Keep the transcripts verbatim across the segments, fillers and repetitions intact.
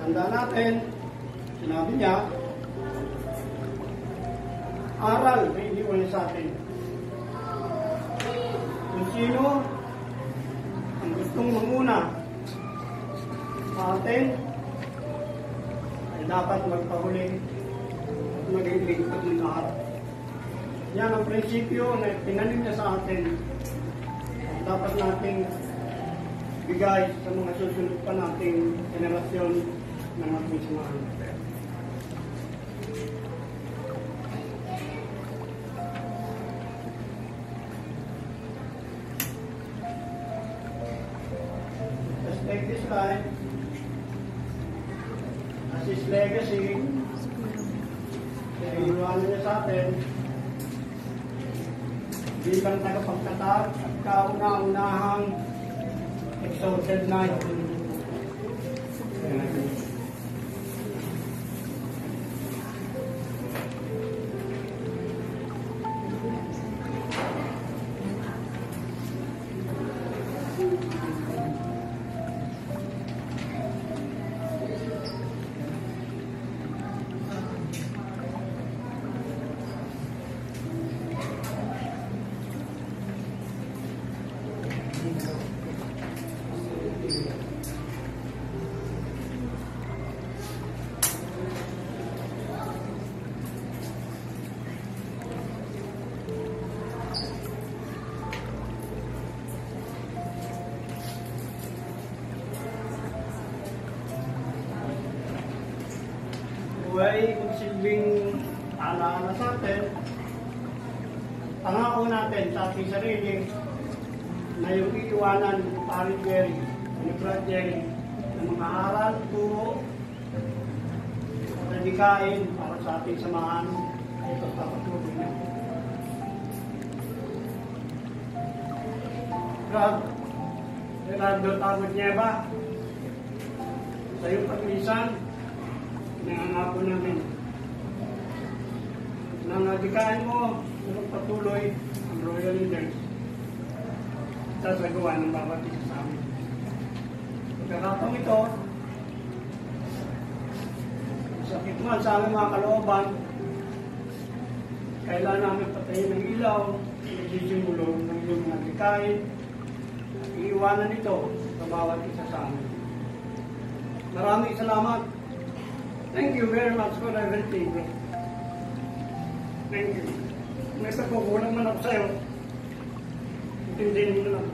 Tanda natin, sinabi niya, aral na iniwan niya sa atin. Kung sino ang gustong manguna sa atin, ay dapat magpahuli at maging lingkod ng lahat. Yan ang prinsipyo na pinanim niya sa atin. Dapat nating bigay sa mga susunod pa nating generasyon ng ating samahan. Let's take this time as his legacy. Iiwanan niya sa atin bilang tagapagtatag at kauna-unahang exalted knight. Buhay magsilbing alaala sa atin, pangako natin sa ating sarili na yung iiwanan ni Pari Jerry, ni Brad Jerry, ng mga aral, turo, at nadikain para sa ating samahan ay pagpapatuloy na. Brad, Gerardo Tagod Nieva, sa iyong paglisan, nangangako namin na nadikain mo na magpatuloy ang Royal Leaders sa sagawa ng bawat isa sa amin. Pagkakataong ito, sakit man sa aming mga kalooban, kailangan namin patayin ng ilaw, nagsisimulo ng iyong nadikain, iiwanan ito sa bawat isa sa amin. Maraming salamat. Thank you very much for everything. Thank you. May sa kukulang man ako sa'yo. Intindihin mo lang.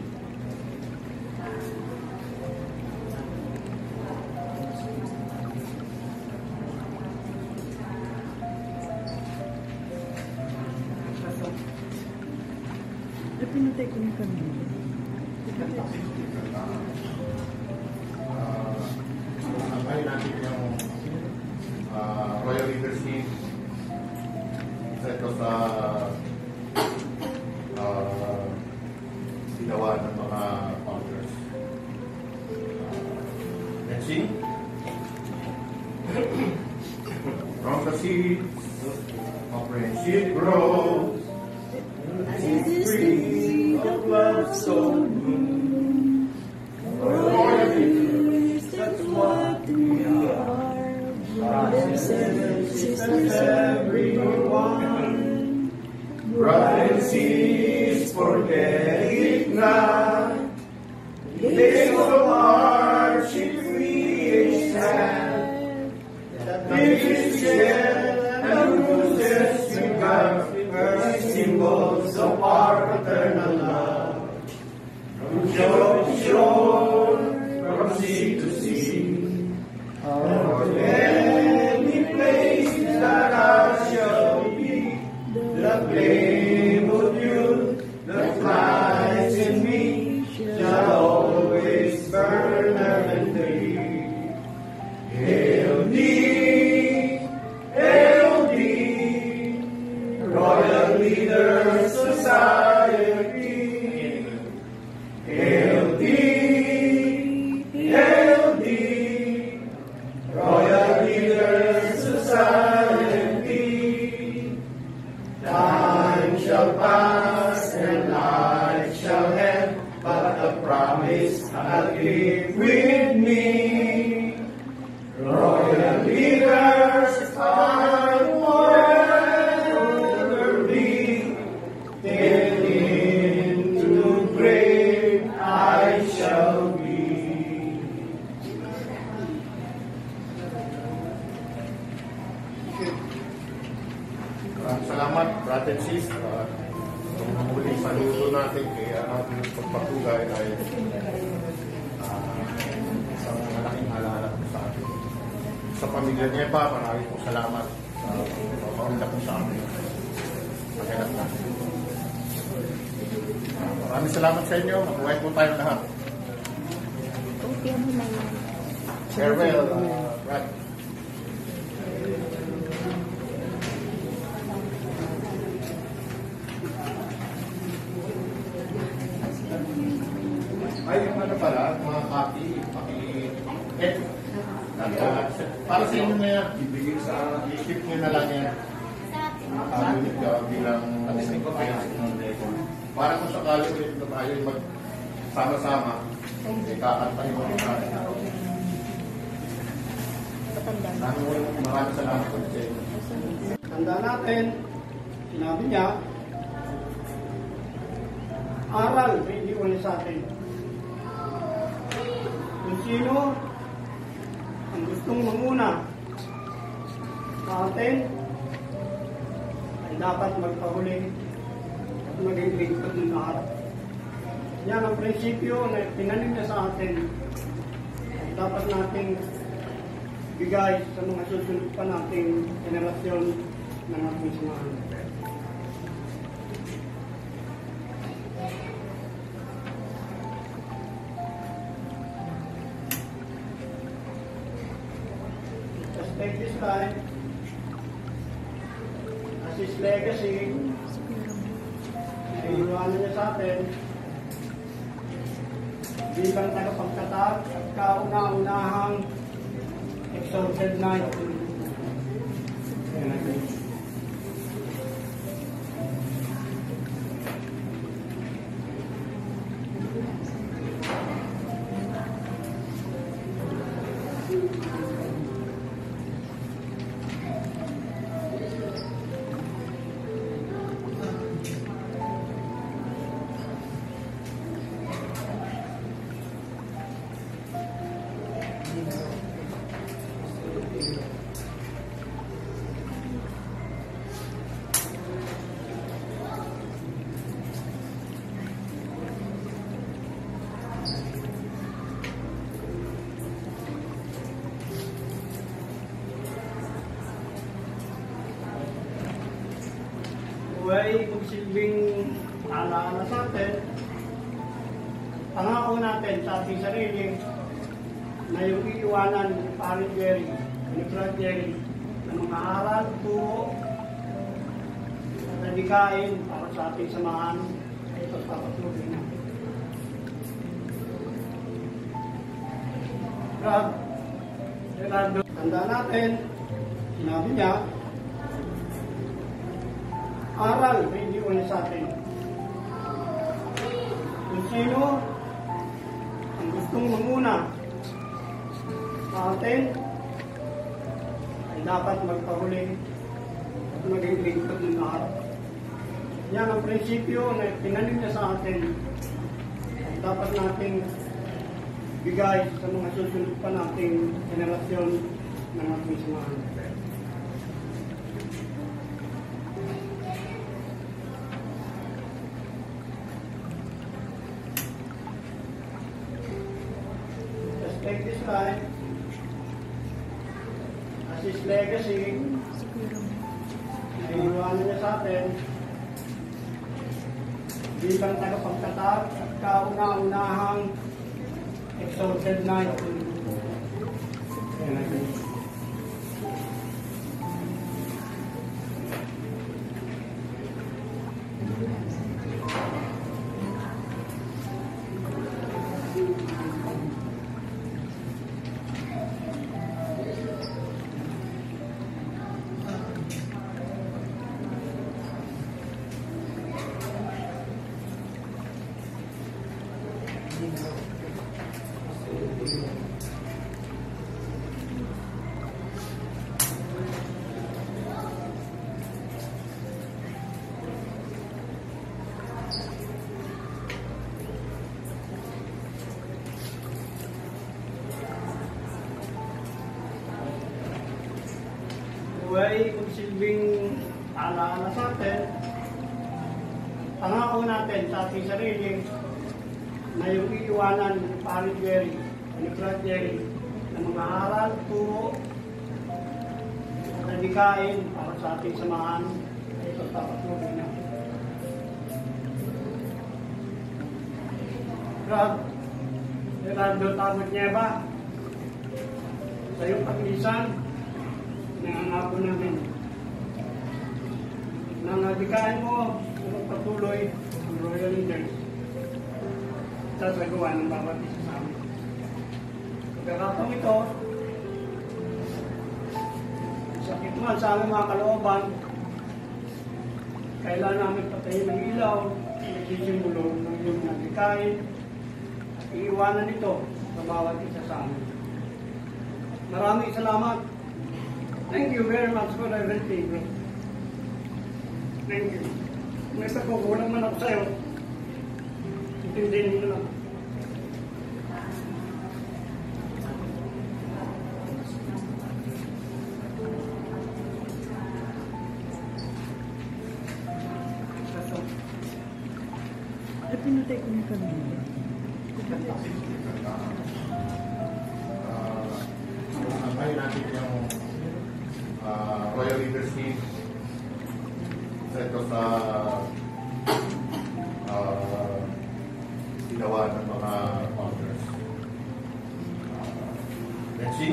Pinatay ko yung kanina. Ay, natin yung uh, Royal Leadership sa ito sa uh, ginawa ng mga founders. Uh, let's see. From the seeds of friendship grows, and this tree of love so blue. Royal Leaders, that's what we are. Brothers and sisters, everyone. Bright seas, forget it not. Days of hardship we stand. Tears shed and bruises we got are symbols of our eternal love. From shore to shore, from sea to sea, or any place that I shall be, the flame of you leaders I forever be, till into grave I shall be. Maraming salamat, brother and sis. Uh, Ang muling saludo natin kay ating pagpatugay ay uh, isang malaking alaala po sa atin. Sa pamilya niya pa, maraming po salamat sa pagpapaunla po sa amin. Maghanap natin. Uh, maraming salamat sa inyo. Mabuhay po tayo lahat. Okay mo na yan. Farewell, uh, Brad. Ay, yung ano pala, mga copy, paki-et. Para sa inyo na yan, ibigay sa i-ship nyo na lang yan. Unit ka bilang para kung sakali ulit na tayo magsama-sama, eh, kakantahin mo rin tayo. Maraming salamat po sa inyo. Tanda natin, sinabi niya, aral, hindi ulit sa atin. Kung sino ang gustong manguna sa atin, ay dapat magpahuli at maging lingkod ng lahat. Yan ang prinsipyo na pinanim niya sa atin. Ay dapat nating bigay sa mga susunod pa nating generasyon ng ating samahan. Just take this life as his legacy na iniwanan niya sa atin bilang tagapagtatag at kauna-unahang exalted knight. Buhay magsilbing alaala sa atin, pangako natin sa ating sarili na yung iiwanan ni Paring Jerry, ni Brad Jerry, na mga aral po at nadikain para sa ating samahan ay pagpapatuloy natin. Brad, Gerardo, tanda natin, sinabi niya, aral, hindi ulit sa atin. Kung sino ang gustong manguna sa atin, ay dapat magpahuli at maging lingkod ng lahat. Yan ang prinsipyo na pinanim niya sa atin. At dapat nating bigay sa mga susunod pa nating generasyon ng ating samahan. Take this life as his legacy na iniwanan niya sa atin bilang tagapagtatag at kauna-unahang exalted knight. ay magsilbing alaala sa atin. Pangako natin sa ating sarili na yung iiwanan ni Pari Jerry, ni Brad Jerry, na mga aral, turo, at nadikain para sa ating samahan ay pagpapatuloy natin. Brad, Gerardo Tabot Nieva, sa iyong paglisan, nangangako namin na nadikain mo sa patuloy ang Royal Leaders sa sagawa ng bawat isa sa amin. Pagkakataong ito, sakit man sa aming mga kalooban, kailan namin patayin ng ilaw, nagsisimulo ng iyong nadikain, at iiwanan ito sa bawat isa sa amin. Maraming salamat. Thank you very much for everything. Thank you. Kung isa ko, kulang man ako sa'yo. Intindihin mo lang. Ay, pinatay ko na kanina. Antayin natin yung uh, Royal Leadership sa ito sa uh, ginawa ng mga founders. Uh, let's see.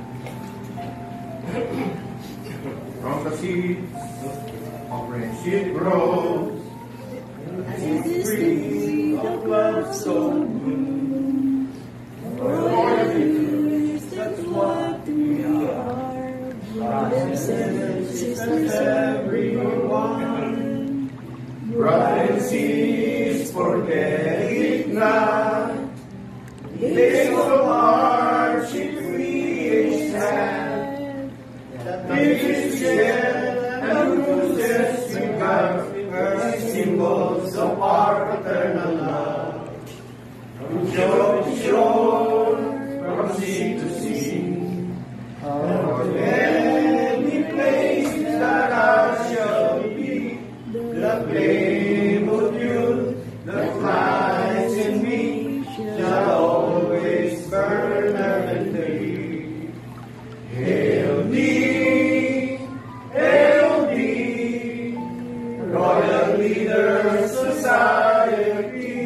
From the seeds of friendship grows a tree of love so blue. Royal Leaders, that's what we are. Brothers and sisters, everyone. Brothers and forget it not. Days of hardship we have. Tears shed and bruises we got are symbols of our eternal love. From shore to shore, from sea to sea, for any place that I shall be, the flame of youth that flies in me shall always burn earnestly. Hail thee, hail thee, Royal Leaders Society.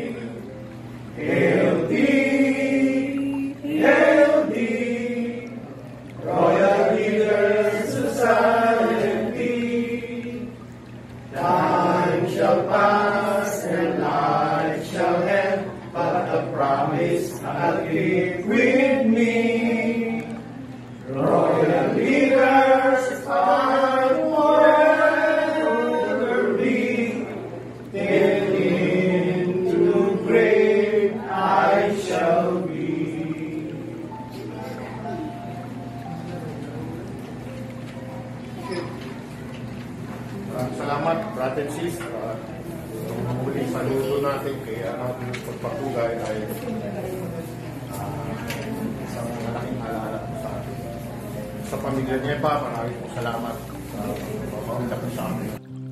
Hail thee, hail thee, Royal Leaders Society. Time shall pass and life shall end, but the promise I'll keep with me. Royal Leaders are forever be, till into great I shall be. Maraming salamat, brother and sis. Uh, yung muling saludo natin kay ano, pagpatugay ay uh, isang malaking alaala po sa atin. Sa pamilya niya pa, maraming po salamat sa pagpapaunlak sa amin.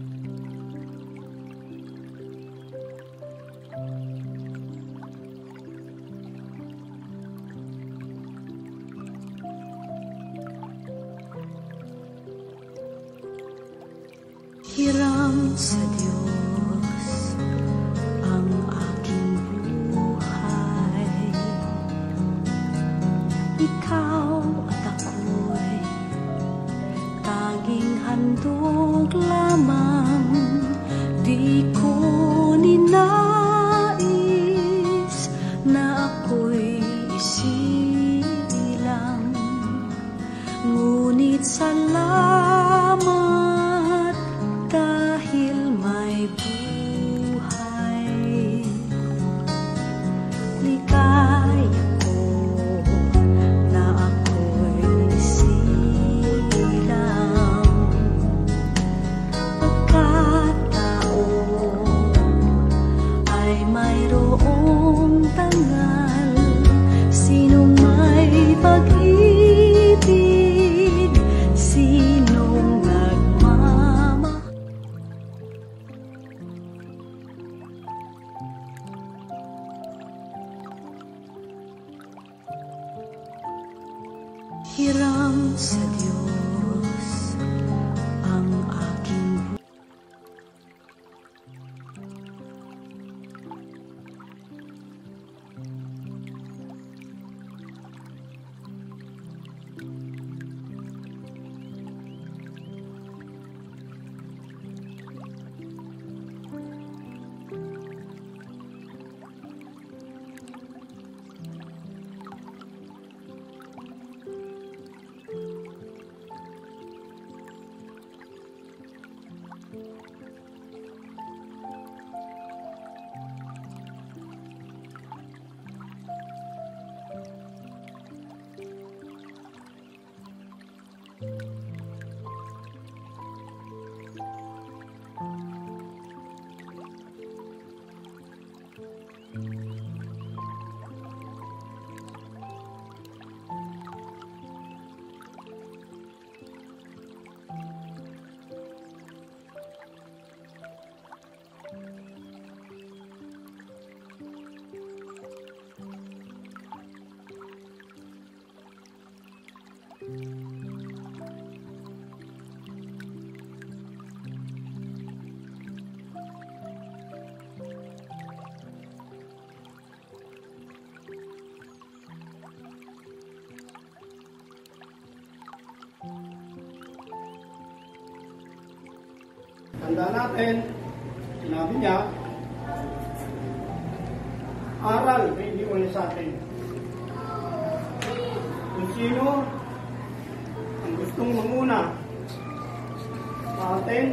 Hiram sa Diyos ang aking buhay. Ikaw at ako'y tanging handog lamang. Di ko ninais na ako'y isilang. Ngunit salamat dahil may buhay. Ligaya ko na ako'y silang. Pagkataon ay mayroong tangal. Sino may pag-ibig, sino hiram sa Diyos ang aking Tanda natin, sinabi niya, aral, hindi ulit sa atin. Kung sino ang gustong manguna sa atin,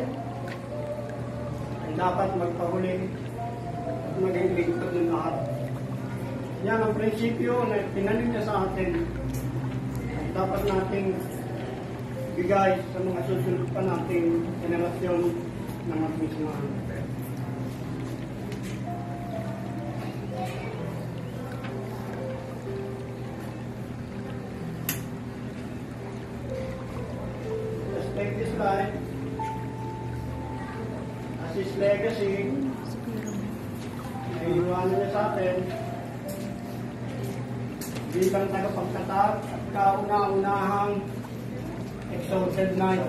ay dapat magpahuli at maging lingkod ng lahat. Yan ang prinsipyo na tinanim niya sa atin. At dapat nating bigay sa mga susunod pa nating generasyon na magmisumahan. Let's take this life as his legacy na iwanan niya sa atin bilang tagapagtatag at kauna-unahang exalted knight.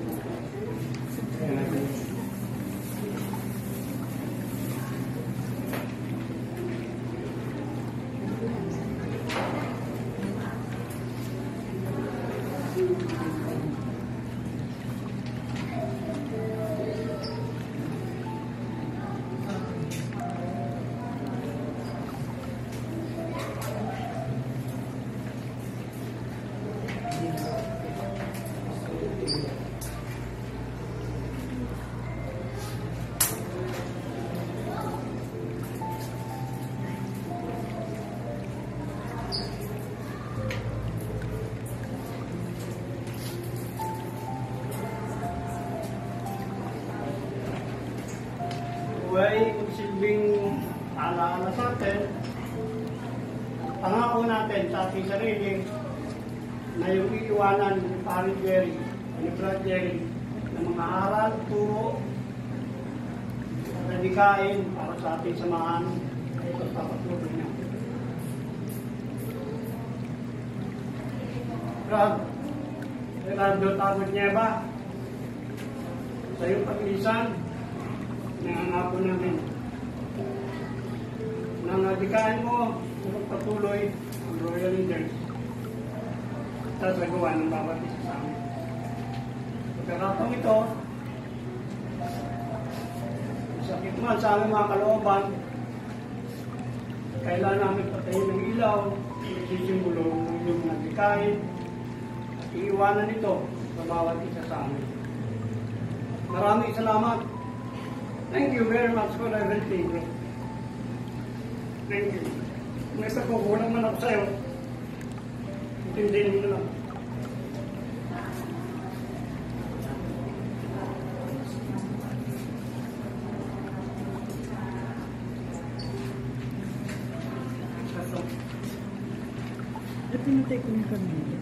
Buhay silbing alaala sa atin, pangako natin sa ating sarili na yung iiwanan ni Pari Jerry, ni Brad Jerry, ng mga aral, turo, at nadikain para sa ating samahan ay ito sa patuloy niya. Brad, Gerardo Tabot Nieva, sa iyong paglisan, nangangako namin na nadikain mo kung patuloy ang Royal Leaders sa sagawa ng bawat isa sa amin. Pagkakataong ito, sakit man sa aming mga kalooban, kailangan namin patayin ng ilaw, isisimulo ng inyong nadikain, iiwanan ito sa bawat isa sa amin. Maraming salamat. Thank you very much for everything. Thank you. Kung isa ko, kulang man ako sa'yo. Intindihin mo na lang. Ay, pinatay ko yung kanila.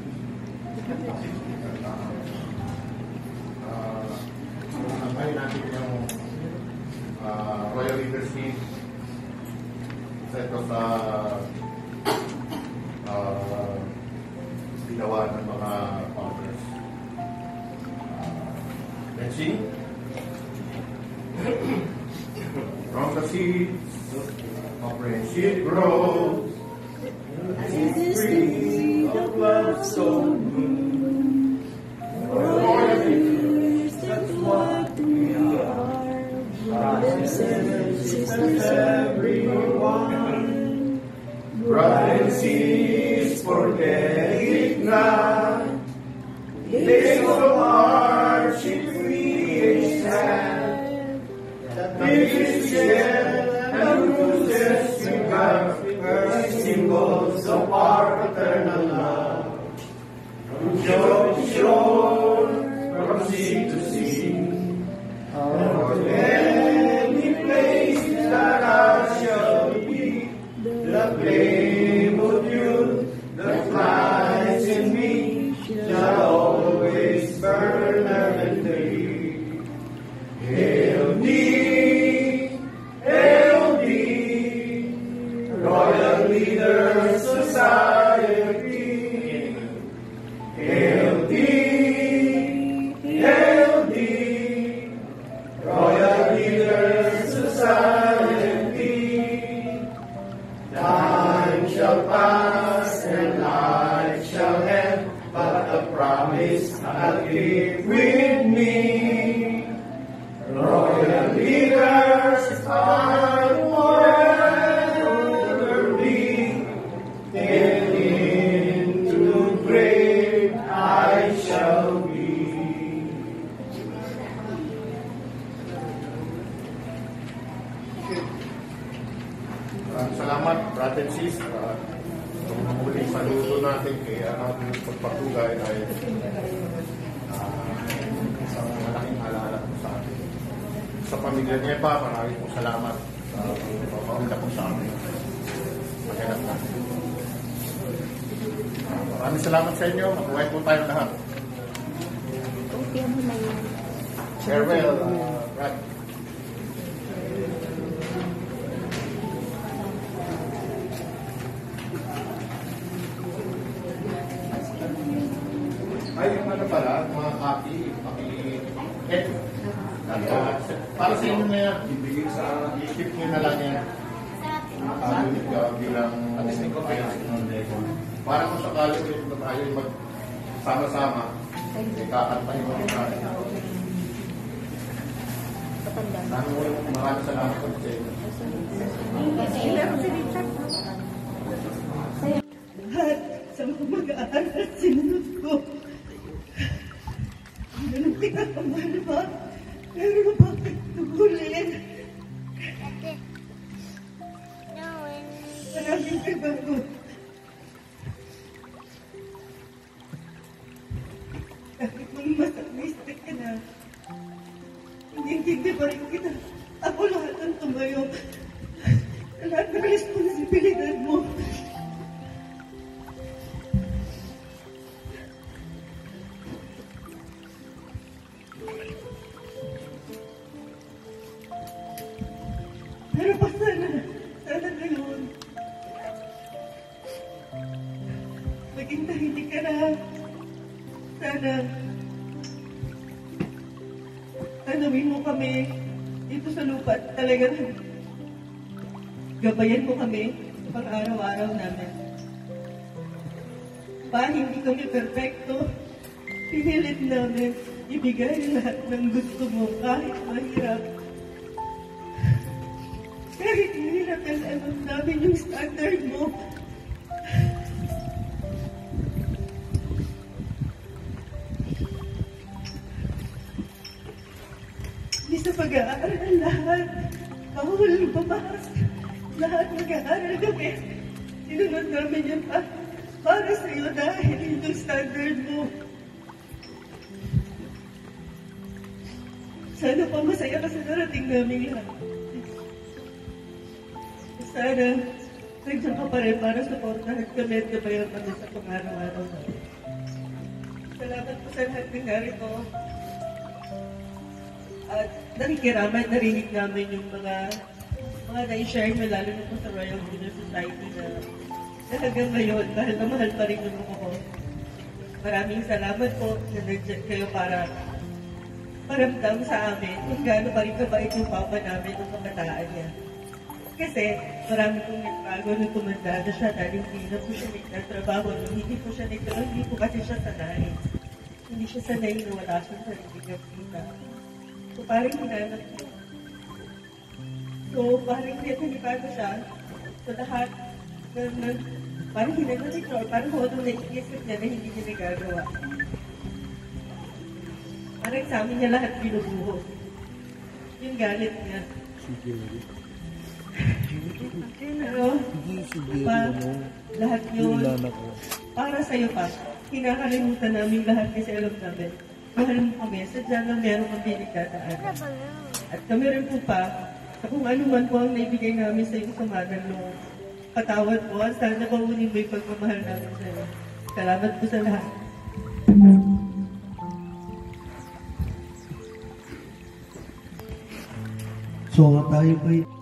Ah, Sabahin natin yung uh, Royal Leadership sa ito sa uh, ginawa ng mga fathers. Let's sing. From the seeds of friendship grows, This is the seed of love so new. Warriors, that's what we are. Brothers and sisters, everyone. Brothers and sisters, forget it not. Days of hardship we stand. This is and bruises we got, are symbols of our eternal love. From shore to shore, from sea to sea, for any place that I shall be, the flame of youth that flies in me shall always burn earnestly. Hail thee, hail thee, Royal Leader Society. Hail thee, hail thee, Royal Leader Society. Time shall pass and life shall end, but the promise I'll keep with me. Royal leaders are forever be, till into great I shall be. Maraming salamat, brother and sis. Uh, Ang muling saludo natin kay ating pagpatugay ay uh, isang malaking alaala po sa atin. Sa pamilya niya pa, maraming po salamat sa pagpapaunla po sa amin. Maghanap natin. Uh, maraming salamat sa inyo. Mabuhay po tayo lahat. Kopya mo na yan. Farewell, uh, Brad. Ay, yung ano pala, mga copy, copy, eh, uh, para sa inyo na yan, ibigay sa, i-ship nyo na lang yan. Uh, uh, bilang, para kung sakali ulit na tayo magsama-sama, eh, kakantahin mo rin tayo. Patanda. Maraming salamat po sa inyo. Lahat sa mga mag-aaral sinunod ko. Ganun pinakamal ba? Pero bakit tugulin? Maraming kabago. Kahit mga masakmistik ka na, hindi-hindi pa rin kita. Ako lahat ang tumayo. Lahat ng responsibilidad mo. Pero pa sana, sana ngayon, maging tahimik ka na. Sana, tanawin mo kami dito sa lupa at talagang gabayan mo kami pang araw-araw namin. Pa, hindi kami perfecto. Pinilit namin ibigay lahat ng gusto mo kahit mahirap. Kahit mahirap ang alam namin yung standard mo. Hindi sa pag-aaral lahat. Bawal lumabas. Lahat mag-aaral kami. Sinunod namin yan pa para sa iyo dahil yun yung standard mo. Sana pa masaya ka sa narating namin lahat. Sana nandiyan ka pa rin para supportahan kami at gabayan kami sa pang-araw-araw namin. Salamat po sa lahat ng narito. At nakikiramay, narinig namin yung mga mga na-share mo, lalo na po sa Royal Leader Society na, na hanggang ngayon, mahal na mahal pa rin yung ako. Maraming salamat po na nandiyan kayo para paramdam sa amin kung gaano pa rin kabait yung papa namin nung kabataan niya. Kasi marami pong nagbago nung tumanda na siya dahil hindi na po siya nagtatrabaho, hindi po siya nagtrabaho, hindi po kasi siya sanay. Hindi siya sanay na wala siyang sarili ng kita. So parang hinanap niya. So parang nagkanibago siya sa lahat na, na parang hinanap niya or parang kung ano naiisip niya na hindi niya nagagawa. Parang sa amin niya lahat binubuhos. Yung galit niya. Pero, pa, lahat yun, para sa'yo pa, kinakalimutan namin lahat kasi alam namin, mahal mo kami, sadya na meron kang pinagdadaan. At kami rin po pa, sa kung ano man po ang naibigay namin sa iyong samanan nung patawad po, sana paunin mo yung pagmamahal namin sa'yo. Salamat po sa lahat. So tayo po'y